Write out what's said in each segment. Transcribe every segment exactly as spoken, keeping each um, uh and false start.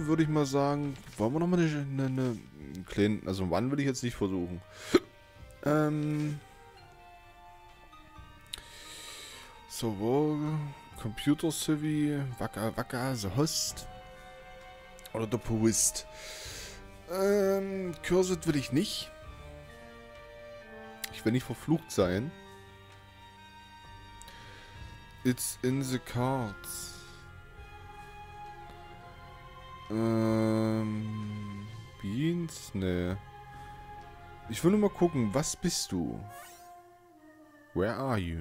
dann würde ich mal sagen, wollen wir nochmal eine, eine, eine kleine, also wann will ich jetzt nicht versuchen. ähm... So, wo? Computer Civi, Waka Waka, The Host. Oder The Poist. Ähm, Cursed will ich nicht. Ich will nicht verflucht sein. It's in the cards. Ähm, Beans? Nee. Ich will nur mal gucken, was bist du? Where are you?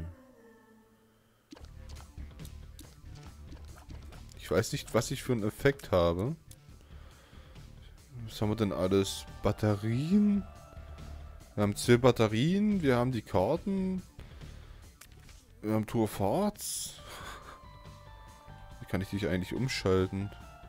Ich weiß nicht, was ich für einen Effekt habe. Was haben wir denn alles? Batterien? Wir haben zwei Batterien, wir haben die Karten. Wir haben Tour of Hearts. Wie kann ich dich eigentlich umschalten?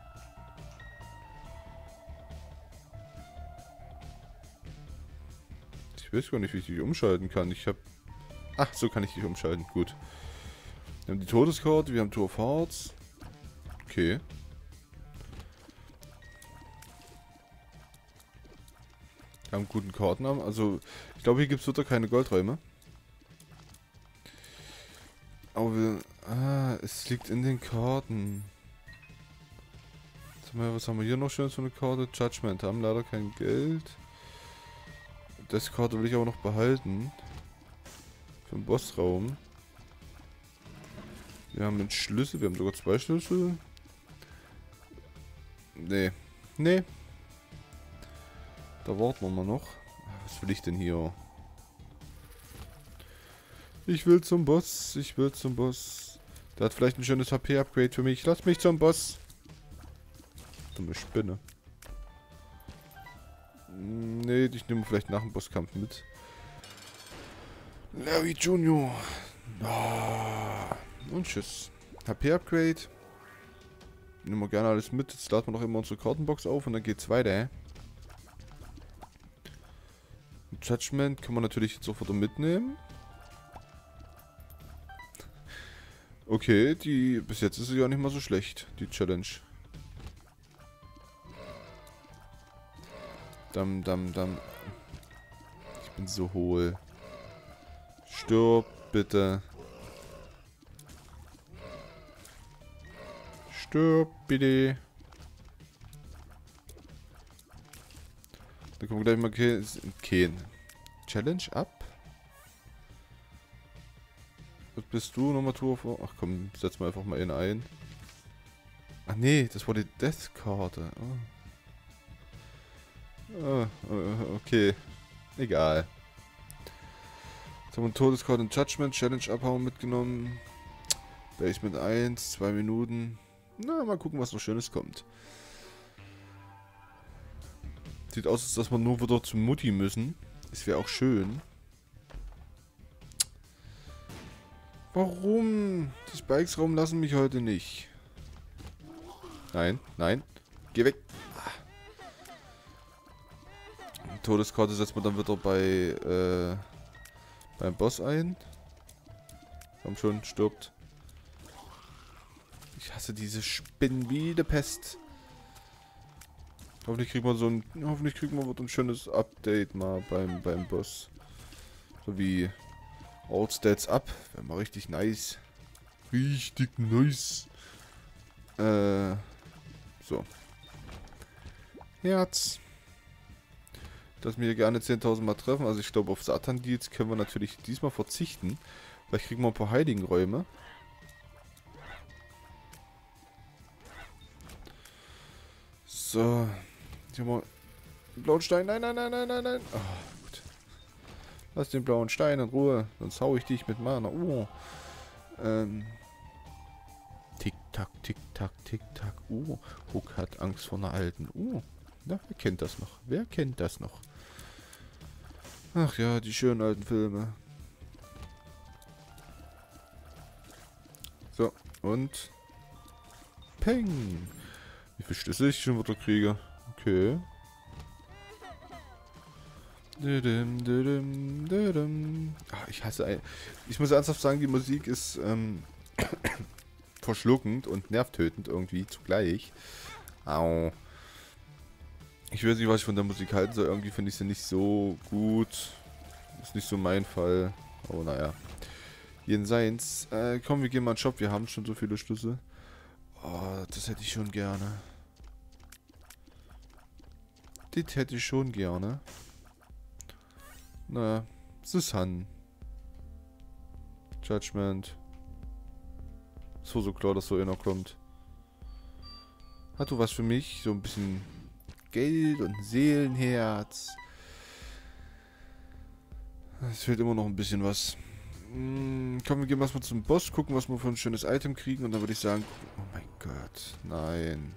Ich weiß gar nicht, wie ich dich umschalten kann. Ich habe... Ach, so kann ich dich umschalten. Gut. Wir haben die Todeskarte, wir haben Tour of Hearts. Okay. Wir haben einen guten Kartennamen. Also, ich glaube, hier gibt es wieder keine Goldräume. Aber wir... Ah, es liegt in den Karten. Was haben wir, was haben wir hier noch schön für eine Karte? Judgment. Haben leider kein Geld. Das Karte will ich aber noch behalten. Für den Bossraum. Wir haben einen Schlüssel. Wir haben sogar zwei Schlüssel. Nee. Nee. Da warten wir mal noch. Was will ich denn hier? Ich will zum Boss. Ich will zum Boss. Der hat vielleicht ein schönes H P-Upgrade für mich. Lass mich zum Boss. Dumme Spinne. Nee, ich nehme vielleicht nach dem Bosskampf mit. Larry Junior Oh. Und tschüss. H P-Upgrade. Nehmen wir gerne alles mit. Jetzt laden wir noch immer unsere Kartenbox auf und dann geht's weiter. Judgment kann man natürlich jetzt sofort mitnehmen. Okay, die bis jetzt ist sie ja nicht mal so schlecht, die Challenge. Dam, dam, dam. Ich bin so hohl. Stirb, bitte. Stirb, bitte. Da kommen wir gleich mal kein. Challenge ab. Was bist du? Nochmal Tour vor. Ach komm, setz mal einfach mal in ein. Ach nee, das war die Death-Karte. Oh. Oh, okay. Egal. Jetzt haben wir Todeskarte und Judgment. Challenge abhauen mitgenommen. Basement eins, zwei Minuten. Na, mal gucken, was noch Schönes kommt. Sieht aus, als dass wir nur wieder zum Mutti müssen. Das wäre auch schön. Warum? Die Spikes Raum lassen mich heute nicht. Nein, nein. Geh weg. Die Todeskarte setzt man dann wieder bei äh, beim Boss ein. Komm schon, stirbt. Ich hasse diese Spinnen wie die Pest. Hoffentlich kriegen wir so ein. Hoffentlich kriegen wir ein schönes Update mal beim, beim Boss. So wie All Stats Up. Wäre mal richtig nice. Richtig nice. Äh. So. Herz. Dass wir hier gerne zehntausend Mal treffen. Also ich glaube auf Satan-Deals können wir natürlich diesmal verzichten. Vielleicht kriegen wir ein paar Heiligenräume. So. Hier haben wir einen blauen Stein. Nein, nein, nein, nein, nein, nein. Oh, gut. Lass den blauen Stein in Ruhe. Sonst hau ich dich mit Mana. Oh. Ähm. Tick-Tack, Tick-Tack, Tick-Tack. Oh. Hook hat Angst vor einer alten. Oh. Na, wer kennt das noch? Wer kennt das noch? Ach ja, die schönen alten Filme. So. Und. Peng. Wie viel Schlüssel ich schon wieder kriege. Okay. Ach, ich hasse ein. Ich muss ernsthaft sagen, die Musik ist ähm, verschluckend und nervtötend irgendwie zugleich. Au. Ich weiß nicht, was ich von der Musik halten soll. Irgendwie finde ich sie nicht so gut. Ist nicht so mein Fall. Aber naja. Jenseits. Äh, komm, wir gehen mal in den Shop. Wir haben schon so viele Schlüssel. Oh, das hätte ich schon gerne. Das hätte ich schon gerne. Na, Susan. Judgment. So, so klar, dass so einer kommt. Hat du was für mich? So ein bisschen Geld und Seelenherz. Es fehlt immer noch ein bisschen was. Hm, komm, wir gehen erstmal zum Boss, gucken, was wir für ein schönes Item kriegen. Und dann würde ich sagen, oh mein Gott, nein.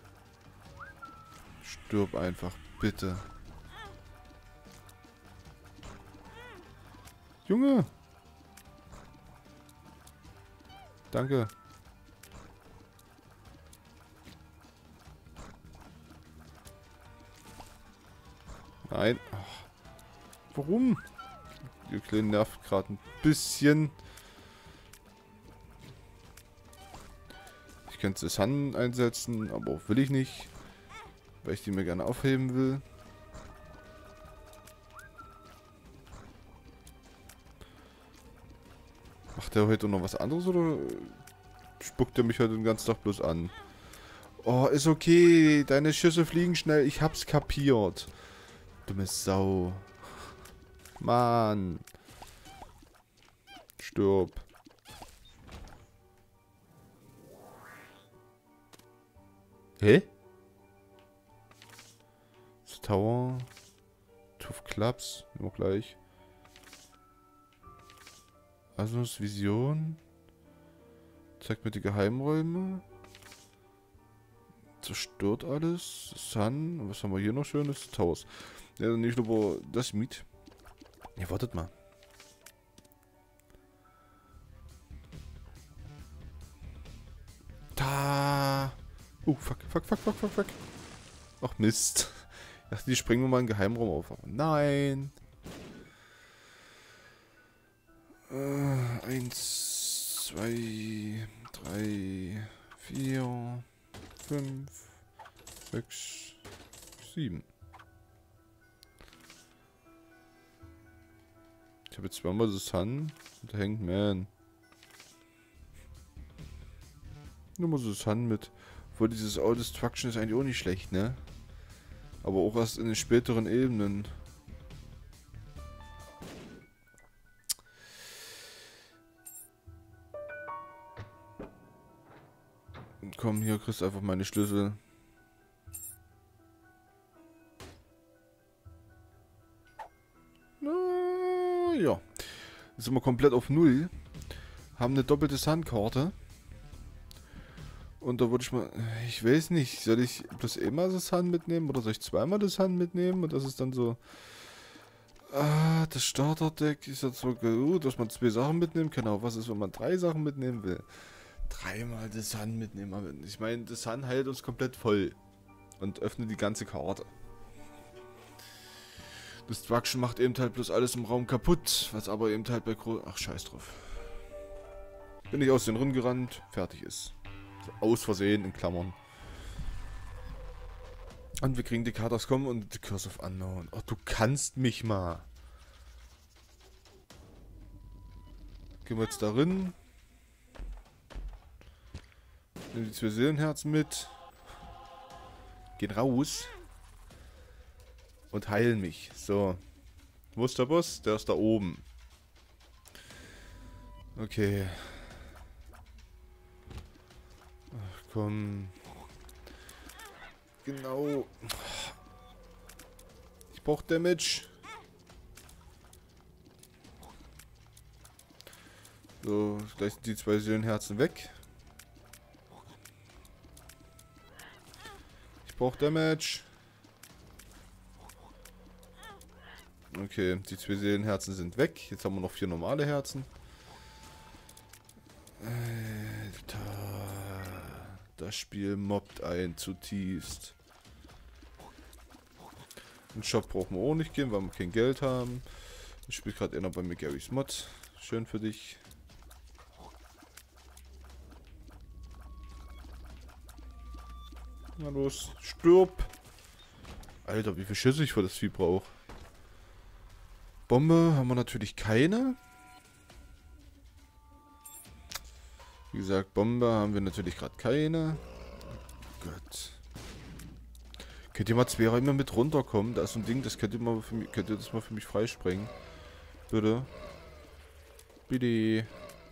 Stirb einfach, bitte. Junge! Danke. Nein. Ach. Warum? Die Kleine nervt gerade ein bisschen. Ich könnte es Hand einsetzen, aber auch will ich nicht. Weil ich die mir gerne aufheben will. Macht der heute noch was anderes oder spuckt er mich heute den ganzen Tag bloß an? Oh, ist okay. Deine Schüsse fliegen schnell. Ich hab's kapiert. Dumme Sau. Mann. Stirb. Hä? Das Tower. Tuff Clubs. Nur gleich. Asnos Vision. Zeigt mir die Geheimräume. Zerstört alles. Sun. Was haben wir hier noch Schönes? Towers. Ja, dann nehme ich aber das mit. Ja, wartet mal. Da. Oh, fuck, fuck, fuck, fuck, fuck, fuck. Ach, Mist. Ich dachte, die springen wir mal in den Geheimraum auf. Aber nein. Äh, eins, zwei, drei, vier, fünf, sechs, sieben. Ich habe jetzt zweimal das Sun und da hängt Man. Nur mal so das Sun mit. Obwohl dieses All Destruction ist eigentlich auch nicht schlecht, ne? Aber auch erst in den späteren Ebenen. Komm, hier kriegst du einfach meine Schlüssel. Na, ja. Jetzt sind wir komplett auf Null. Haben eine doppelte Sun-Karte. Und da würde ich mal... Ich weiß nicht. Soll ich bloß einmal das Sun mitnehmen? Oder soll ich zweimal das Sun mitnehmen? Und das ist dann so... Ah, das Starterdeck ist jetzt so gut, dass man zwei Sachen mitnehmen kann. Aber was ist, wenn man drei Sachen mitnehmen will? Dreimal das Sun mitnehmen. Ich meine, das Sun heilt uns komplett voll. Und öffnet die ganze Karte. Destruction macht eben halt bloß alles im Raum kaputt. Was aber eben halt bei Gro... Ach, scheiß drauf. Bin ich aus den Rinnen gerannt. Fertig ist. So, aus Versehen, in Klammern. Und wir kriegen die Katas kommen und die Curse of Unknown. Ach, du kannst mich mal. Gehen wir jetzt darin. Nehmen die zwei Seelenherzen mit. Gehen raus. Und heilen mich. So. Wo ist der Boss? Der ist da oben. Okay. Ach, komm. Genau. Ich brauche Damage. So, gleich sind die zwei Seelenherzen weg. Ich brauche Damage. Okay, die zwei Seelenherzen sind weg. Jetzt haben wir noch vier normale Herzen. Alter. Das Spiel mobbt einen zutiefst. In den Shop brauchen wir auch nicht gehen, weil wir kein Geld haben. Ich spiele gerade einer bei mir Garys Mod. Schön für dich. Na los, stirb. Alter, wie viel Schüsse ich für das Vieh brauche. Bombe haben wir natürlich keine. Wie gesagt, Bombe haben wir natürlich gerade keine. Gott. Könnt ihr mal zwei Räume mit runterkommen? Da ist so ein Ding, das könnt ihr mal für mich, könnt ihr das mal für mich freisprengen. Bitte. Bitte.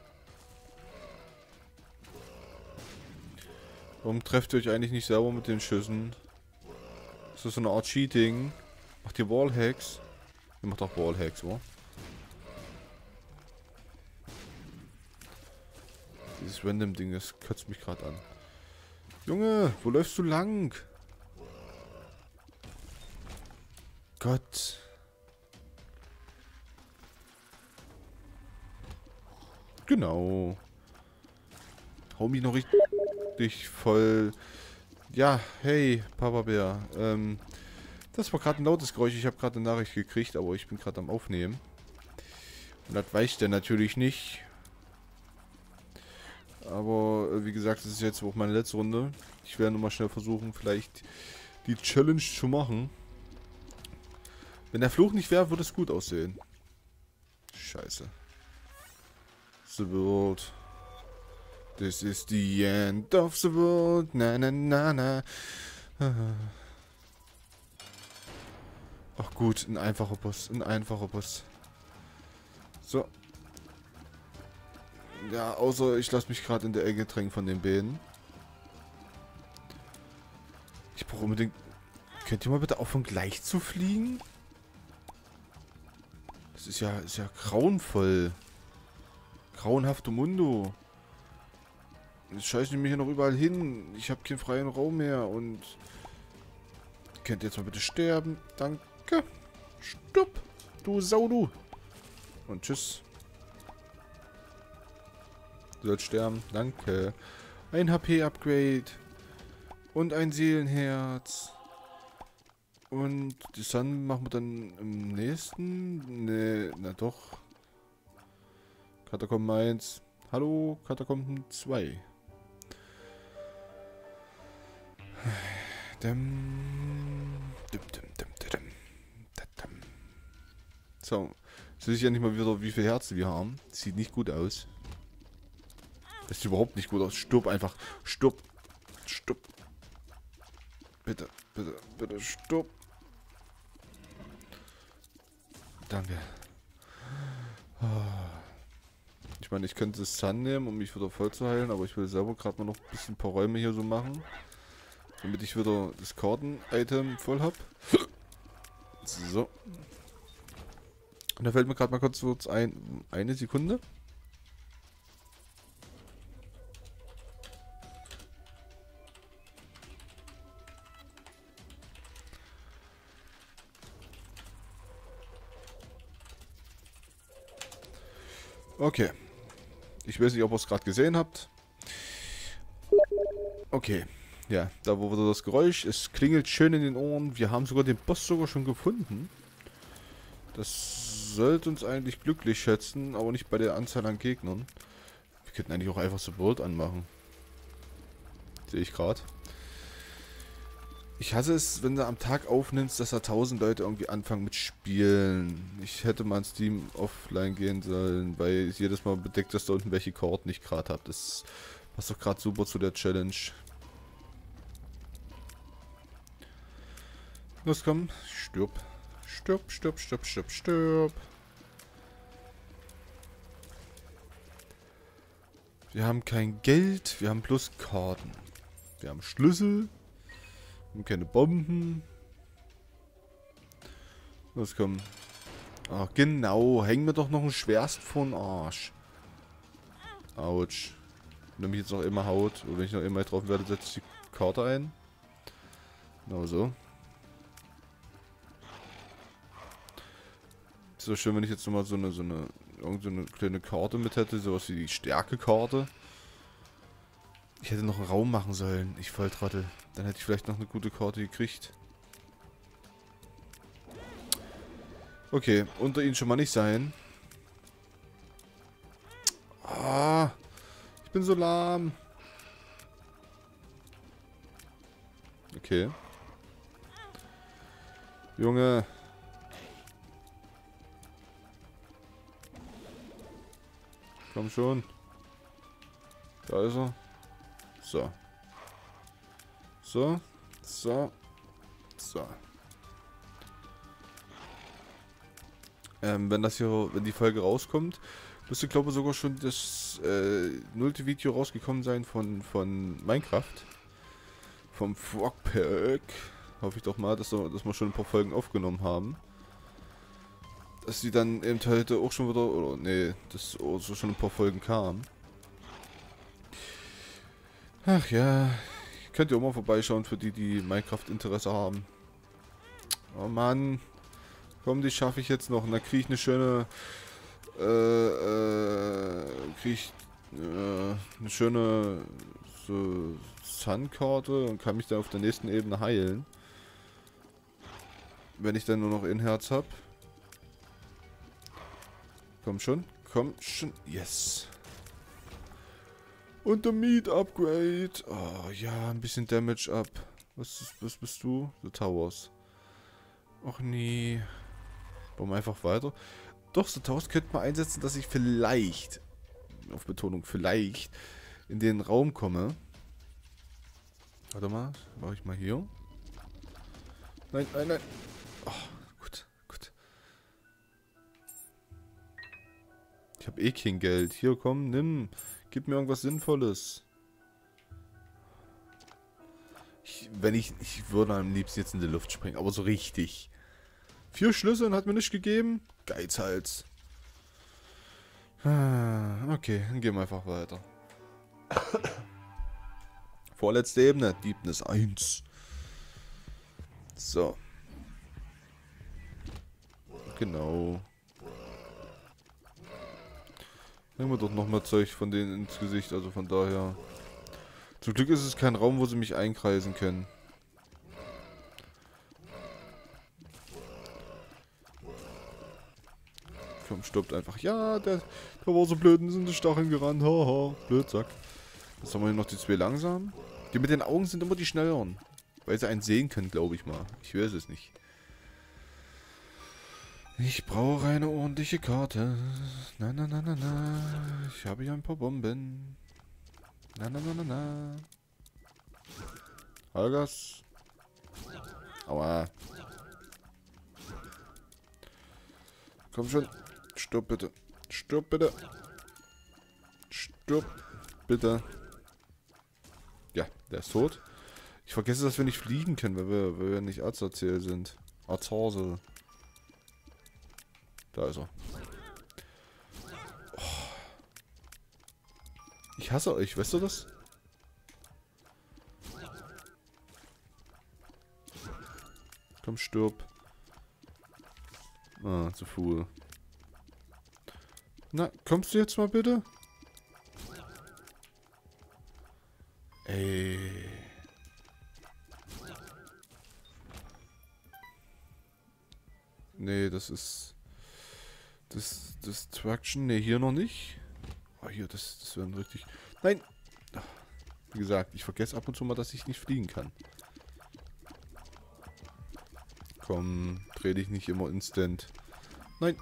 Warum trefft ihr euch eigentlich nicht selber mit den Schüssen? Ist das so eine Art Cheating? Macht ihr Wallhacks? Ihr macht auch Wallhacks, oder? Dieses random Ding, das kotzt mich gerade an. Junge, wo läufst du lang? Gott. Genau. Hau mich noch richtig voll. Ja, hey, Papa Bär. Ähm, das war gerade ein lautes Geräusch. Ich habe gerade eine Nachricht gekriegt, aber ich bin gerade am Aufnehmen. Und das weiß der natürlich nicht. Aber äh, wie gesagt, das ist jetzt auch meine letzte Runde. Ich werde nochmal schnell versuchen, vielleicht die Challenge zu machen. Wenn der Fluch nicht wäre, würde es gut aussehen. Scheiße. The world. This is the end of the world. Na na na na. Ach gut, ein einfacher Boss. Ein einfacher Boss. So. Ja, außer ich lasse mich gerade in der Ecke drängen von den Beinen. Ich brauche unbedingt... Könnt ihr mal bitte aufhören, gleich zu fliegen? Das ist ja, ist ja grauenvoll. Grauenhafte Mundo. Jetzt scheißen die mich hier noch überall hin. Ich habe keinen freien Raum mehr und... Könnt ihr jetzt mal bitte sterben? Danke. Stopp. Du Sau, du. Und tschüss. Du sollst sterben. Danke. Ein H P-Upgrade. Und ein Seelenherz. Und die Sun machen wir dann im nächsten. Ne, na doch. Katakomben eins. Hallo, Katakomben zwei. So. Jetzt sehe ich ja nicht mal wieder, wie viele Herzen wir haben. Sieht nicht gut aus. Das sieht überhaupt nicht gut aus. Stirb einfach. Stirb. Stirb. Bitte, bitte, bitte, stirb. Danke. Ich meine, ich könnte das Sun nehmen, um mich wieder voll zu heilen, aber ich will selber gerade mal noch ein bisschen ein paar Räume hier so machen. Damit ich wieder das Karten-Item voll habe. So. Und da fällt mir gerade mal kurz kurz ein. Eine Sekunde. Okay. Ich weiß nicht, ob ihr es gerade gesehen habt. Okay. Ja, da wo wieder das Geräusch. Es klingelt schön in den Ohren. Wir haben sogar den Boss sogar schon gefunden. Das sollte uns eigentlich glücklich schätzen, aber nicht bei der Anzahl an Gegnern. Wir könnten eigentlich auch einfach so World anmachen. Sehe ich gerade. Ich hasse es, wenn du am Tag aufnimmst, dass da tausend Leute irgendwie anfangen mit Spielen. Ich hätte mal in Steam offline gehen sollen, weil ich jedes Mal bedeckt, dass da unten welche Karten ich gerade habe. Das passt doch gerade super zu der Challenge. Los, komm. Stirb. Stirb, stirb, stirb, stirb, stirb. Wir haben kein Geld, wir haben bloß Karten. Wir haben Schlüssel. Wir haben keine Bomben. Los, komm. Ach, genau. Hängen wir doch noch ein Schwerst vor den Arsch. Autsch. Wenn er mich jetzt noch immer haut, oder wenn ich noch immer drauf werde, setze ich die Karte ein. Genau so. Ist doch schön, wenn ich jetzt nochmal so eine, so eine, irgend so eine kleine Karte mit hätte, sowas wie die Stärke-Karte. Ich hätte noch einen Raum machen sollen, ich Volltrottel. Dann hätte ich vielleicht noch eine gute Karte gekriegt. Okay, unter ihnen schon mal nicht sein. Ah, ich bin so lahm. Junge. Komm schon. Da ist er. So. So. So. So. Ähm, wenn das hier, wenn die Folge rauskommt, müsste, glaube ich, sogar schon das äh, nullte Video rausgekommen sein von, von Minecraft. Vom Frogpack. Hoffe ich doch mal, dass, dass wir schon ein paar Folgen aufgenommen haben. Dass die dann eben heute auch schon wieder, oder nee, dass also schon ein paar Folgen kamen. Ach ja, könnt ihr auch mal vorbeischauen für die, die Minecraft-Interesse haben. Oh Mann. Komm, die schaffe ich jetzt noch. Und dann kriege ich eine schöne, äh, äh, kriege ich äh, eine schöne so Sun-Karte und kann mich dann auf der nächsten Ebene heilen. Wenn ich dann nur noch ein Herz habe. Komm schon, komm schon, yes. Und der Meat Upgrade. Oh ja, ein bisschen Damage ab. Was, ist, was bist du? The Towers. Och nee. Bauen wir einfach weiter. Doch, The Towers könnte man einsetzen, dass ich vielleicht, auf Betonung, vielleicht in den Raum komme. Warte mal, mache ich mal hier. Nein, nein, nein. Oh, gut, gut. Ich habe eh kein Geld. Hier, komm, nimm. Gib mir irgendwas Sinnvolles. Ich, wenn ich, ich würde am liebsten jetzt in die Luft springen, aber so richtig. Vier Schlüssel und hat mir nicht gegeben. Geizhals. Okay, dann gehen wir einfach weiter. Vorletzte Ebene. Deepness eins. So. Genau. Nehmen wir doch noch mal Zeug von denen ins Gesicht, also von daher. Zum Glück ist es kein Raum, wo sie mich einkreisen können. Komm, stirbt einfach. Ja, der, der war so blöd und sind die Stacheln gerannt. Haha, Blödsack. Jetzt haben wir hier noch die zwei langsam. Die mit den Augen sind immer die schnelleren. Weil sie einen sehen können, glaube ich mal. Ich weiß es nicht. Ich brauche eine ordentliche Karte. Na, na, na, na, na. Ich habe hier ein paar Bomben. Na, na, na, na, na. Halgas. Aua. Komm schon. Stirb bitte. Stirb bitte. Stirb bitte. Ja, der ist tot. Ich vergesse, dass wir nicht fliegen können, weil wir, weil wir nicht Azazel sind. Azazel. Da ist er. Oh. Ich hasse euch, weißt du das? Komm, stirb. Ah, zu früh. Na, kommst du jetzt mal bitte? Ey. Nee, das ist... Das... Destruction... Nee, hier noch nicht. Oh, hier, das, das wäre richtig... Nein! Wie gesagt, ich vergesse ab und zu mal, dass ich nicht fliegen kann. Komm, dreh dich nicht immer instant. Nein!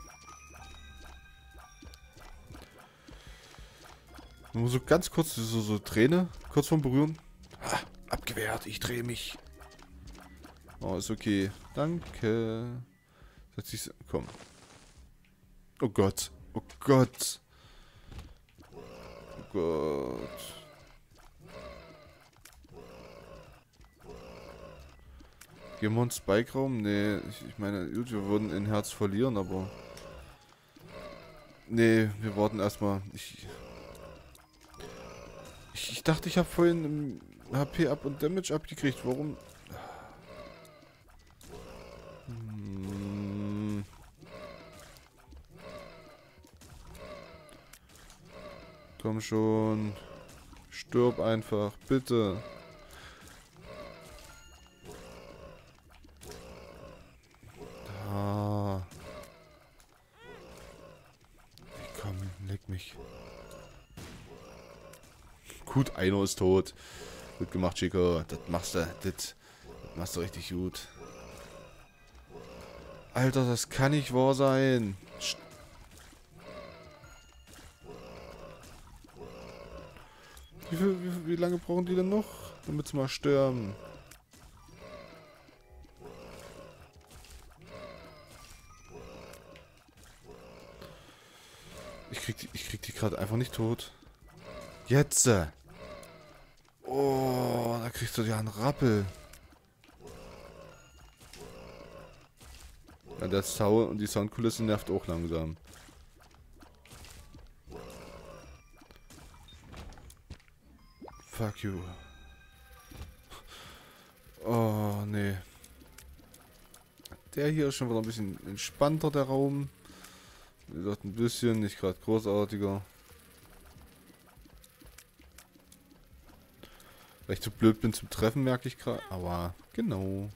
Nur so ganz kurz, so, so Träne, kurz vorm Berühren. Ah, abgewehrt, ich drehe mich. Oh, ist okay. Danke. Setz dich... Komm. Oh Gott. Oh Gott. Oh Gott. Gehen wir ins Spike-Raum? Nee, ich, ich meine, gut, wir würden ein Herz verlieren, aber... Nee, wir warten erstmal. Ich... Ich, ich dachte, ich habe vorhin H P ab und Damage abgekriegt. Warum? Hm. Komm schon. Stirb einfach, bitte. Da. Komm, leck mich. Gut, einer ist tot. Gut gemacht, Chico. Das machst du. Das machst du richtig gut. Alter, das kann nicht wahr sein. St wie, viel, wie, wie lange brauchen die denn noch, damit sie mal sterben? Ich krieg die, ich krieg die gerade einfach nicht tot. Jetzt! Oh, da kriegst du ja einen Rappel. Ja, der Sound und die Soundkulisse nervt auch langsam. Fuck you. Oh, nee. Der hier ist schon wieder ein bisschen entspannter, der Raum. Wie gesagt, ein bisschen, nicht gerade großartiger. Weil ich zu blöd bin zum Treffen, merke ich gerade. Aber, genau.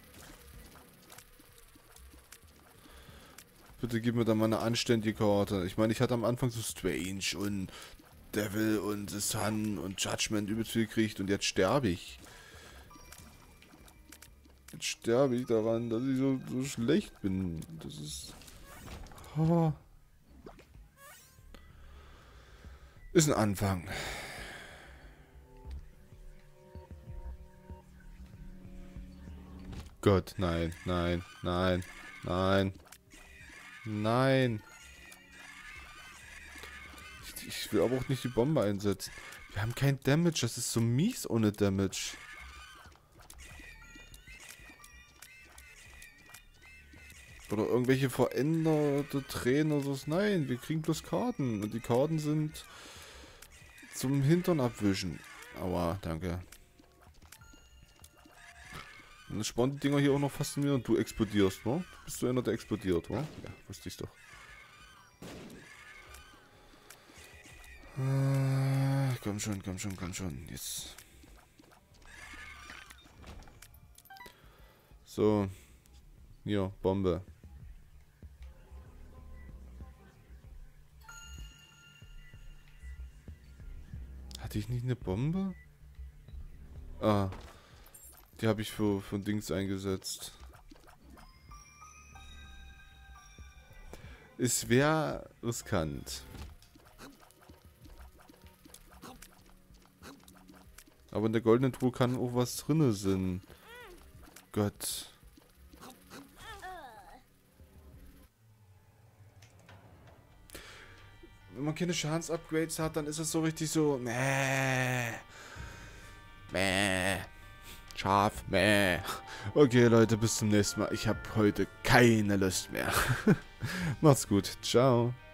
Bitte gib mir da mal eine anständige Karte. Ich meine, ich hatte am Anfang so Strange und Devil und The Sun und Judgment übelst viel gekriegt und jetzt sterbe ich. Jetzt sterbe ich daran, dass ich so, so schlecht bin. Das ist... Oh. Ist ein Anfang. Gott, nein, nein, nein, nein. Nein. Ich, ich will aber auch nicht die Bombe einsetzen. Wir haben kein Damage. Das ist so mies ohne Damage. Oder irgendwelche veränderte Tränen oder so. Nein, wir kriegen bloß Karten. Und die Karten sind zum Hintern abwischen. Aua, danke. Und das spawnen die Dinger hier auch noch fast in mir und du explodierst, wa? Bist du einer, der explodiert, wa? Ja, wusste ich doch. Äh, komm schon, komm schon, komm schon. Jetzt. So. Hier, Bombe. Hatte ich nicht eine Bombe? Ah. Die habe ich für, für Dings eingesetzt. Es wäre riskant. Aber in der goldenen Truhe kann auch was drinne sein. Gott. Wenn man keine Schadensupgrades hat, dann ist es so richtig so... Mäh. Mäh. Scharf, mäh. Okay, Leute, bis zum nächsten Mal. Ich habe heute keine Lust mehr. Macht's gut. Ciao.